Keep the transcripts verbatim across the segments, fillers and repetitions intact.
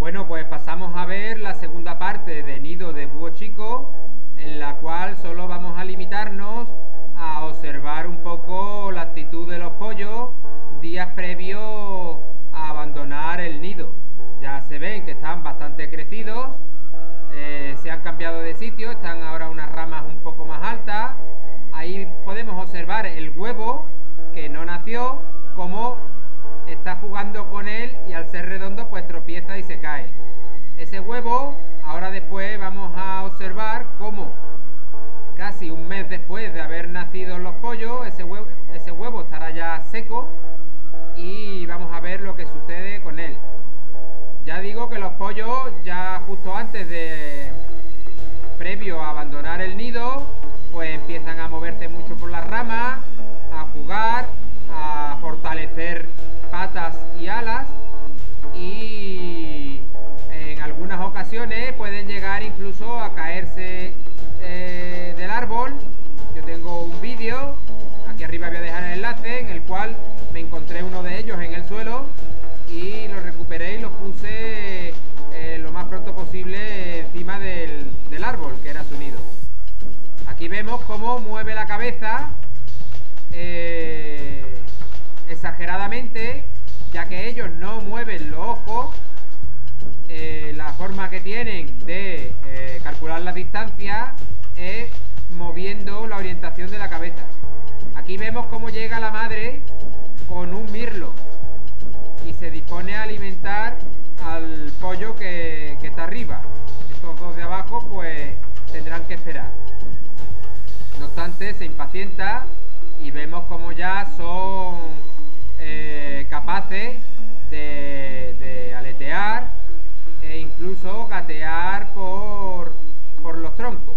Bueno, pues pasamos a ver la segunda parte de Nido de Búho Chico, en la cual solo vamos a limitarnos a observar un poco la actitud de los pollos días previos a abandonar el nido. Ya se ven que están bastante crecidos, eh, se han cambiado de sitio, están ahora unas ramas un poco más altas. Ahí podemos observar el huevo que no nació, como está jugando con él y al ser redondo pues tropieza y se cae. Ese huevo, ahora después vamos a observar cómo casi un mes después de haber nacido los pollos, ese huevo, ese huevo estará ya seco y vamos a ver lo que sucede con él. Ya digo que los pollos ya justo antes de, previo a abandonar el nido, pues empiezan a moverse mucho por las ramas, a jugar, a fortalecer patas y alas, y en algunas ocasiones pueden llegar incluso a caerse eh, del árbol. Yo tengo un vídeo, aquí arriba voy a dejar el enlace, en el cual me encontré uno de ellos en el suelo y lo recuperé y lo puse eh, lo más pronto posible encima del, del árbol que era su nido. Aquí vemos cómo mueve la cabeza eh, exageradamente, ya que ellos no mueven los ojos. Eh, la forma que tienen de eh, calcular la distancia es moviendo la orientación de la cabeza. Aquí vemos cómo llega la madre con un mirlo y se dispone a alimentar al pollo que, que está arriba. Estos dos de abajo pues tendrán que esperar. No obstante, se impacienta y vemos como ya son eh, capaces de, de aletear e incluso gatear por, por los troncos.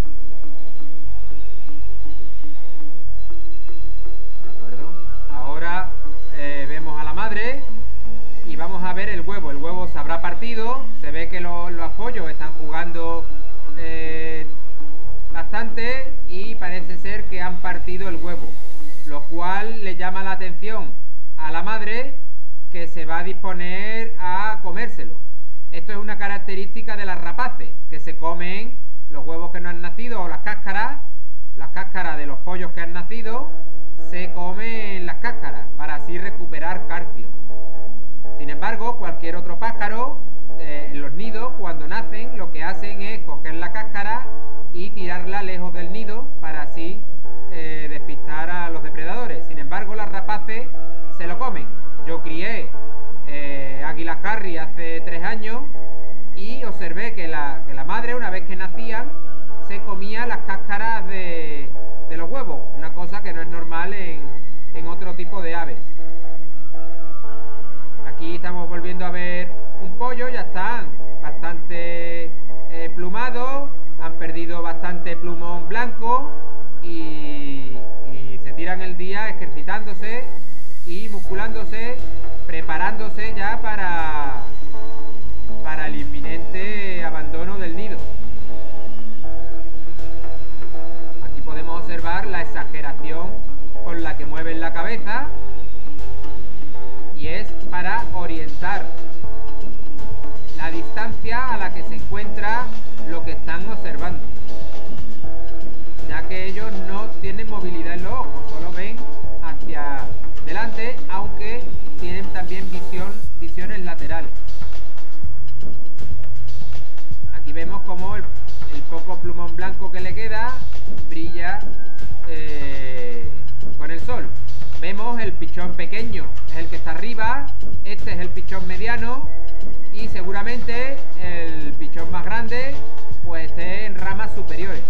¿De acuerdo? Ahora eh, vemos a la madre y vamos a ver el huevo. El huevo se habrá partido, se ve que lo, los pollos están jugando eh, bastante y parece ser que han partido el huevo, lo cual le llama la atención a la madre, que se va a disponer a comérselo. Esto es una característica de las rapaces, que se comen los huevos que no han nacido o las cáscaras. Las cáscaras de los pollos que han nacido, se comen las cáscaras para así recuperar calcio. Sin embargo, cualquier otro pájaro eh, en los nidos, cuando nacen, lo que hacen es coger la cáscara y tirarla lejos del nido para así eh, despistar a los depredadores. Sin embargo, las rapaces se lo comen. Yo crié eh, águilas Harry hace tres años y observé que la, que la madre, una vez que nacían, se comía las cáscaras de, de los huevos, una cosa que no es normal en, en otro tipo de aves. Aquí estamos volviendo a ver un pollo, ya están bastante eh, plumados, han perdido bastante plumón blanco y, y se tiran el día ejercitándose y musculándose, preparándose ya para, para el inminente abandono del nido. Aquí podemos observar la exageración con la que mueven la cabeza, y es para orientar la distancia a la que se encuentra lo que están observando, ya que ellos no tienen movilidad en los ojos, solo ven hacia delante, aunque tienen también visión, visiones laterales. Aquí vemos como el, el poco plumón blanco que le queda brilla eh, con el sol. Vemos el pichón pequeño, es el que está arriba, este es el pichón mediano y seguramente el pichón más grande pues esté en ramas superiores.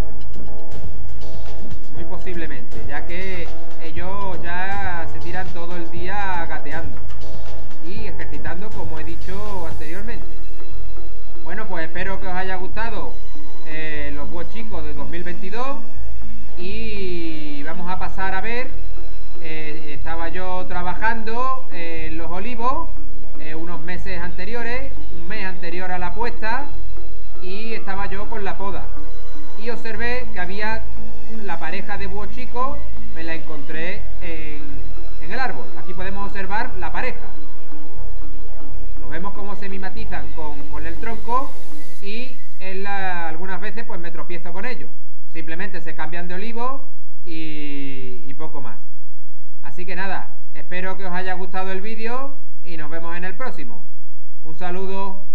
Muy posiblemente, ya que ellos ya se tiran todo el día gateando y ejercitando, como he dicho anteriormente. Bueno, pues espero que os haya gustado eh, los búhos chicos de dos mil veintidós y vamos a pasar a ver. Eh, estaba yo trabajando en los olivos eh, unos meses anteriores, un mes anterior a la puesta, y estaba yo con la poda y observé que había la pareja de búhos chicos, me la encontré en, en el árbol. Aquí podemos observar la pareja. ¿Lo vemos cómo se mimetizan con, con el tronco y en la, algunas veces pues me tropiezo con ellos. Simplemente se cambian de olivo y, y poco más. Así que nada, espero que os haya gustado el vídeo y nos vemos en el próximo. Un saludo.